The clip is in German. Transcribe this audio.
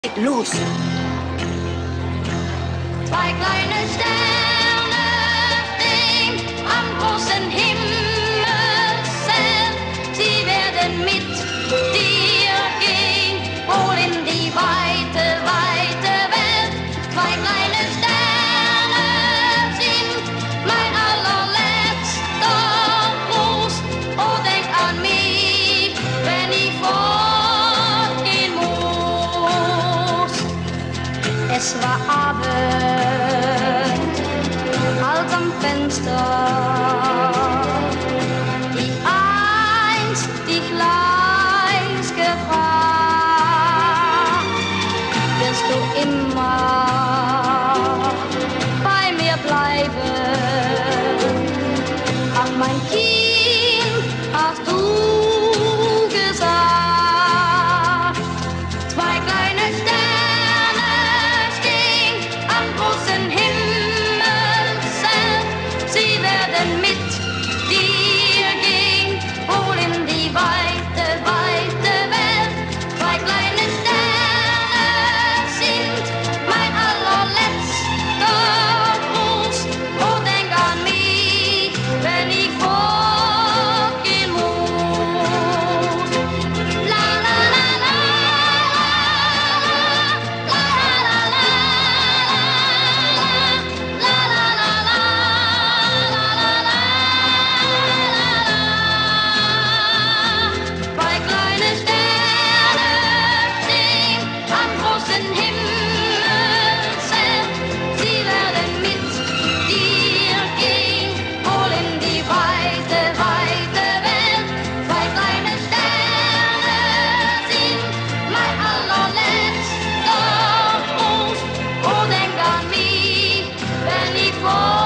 Los! Zwei kleine Sterne stehen am großen Himmelszelt. Sie werden mit dir gehen, wohl in die weite, weite Welt. Zwei kleine Sterne sind mein allerletzter Gruß. Oh, denk an mich, wenn ich fortgehen muss. Es war Abend, als am Fenster ich einst dich leis gefragt, wirst du immer bei mir bleiben? Ach, mein Kind, hast du gesagt. Zwei kleine Sterne stehen am großen Himmelszelt. Sie werden mit dir gehen, wohl in die weite, weite Welt. Zwei kleine Sterne sind mein allerletzter Gruß. Oh, denk an mich, wenn ich fortgehen muss. La la la la, la la la la, la la la la, la la la. Zwei kleine Sterne stehen am großen Himmelszelt. Sie werden mit dir gehen, wohl in die weite, weite Welt. Zwei kleine Sterne sind mein allerletzter Gruß. Oh, denk an mich, wenn ich